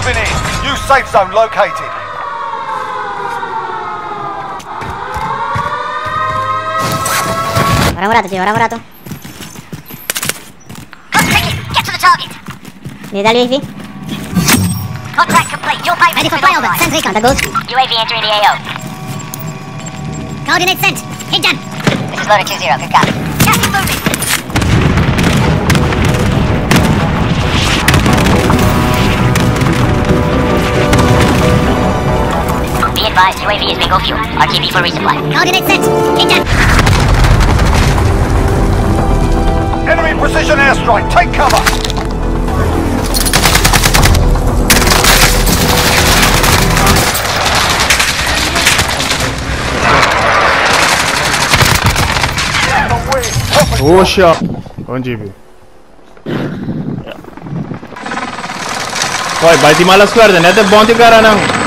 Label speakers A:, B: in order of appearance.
A: moving in. New safe zone located.
B: Ora volato, Gio, ora volato.
C: Get to the target.
B: Mi dà l'UAV?
C: Contract complete. Your payment.
B: Ready for flyover. Send recon. That goes.
C: UAV entering the AO.
B: Coordinates sent. Hit them.
C: This is loader 2-0. Good copy. Captain moving. Be advised, UAV is bingo fuel. RTB for resupply.
B: Coordinates sent. Hit them.
A: Enemy precision airstrike. Take cover.
D: Oxa! Onde viu? Vai, bate malas cuerdas, né? É bom de cara não.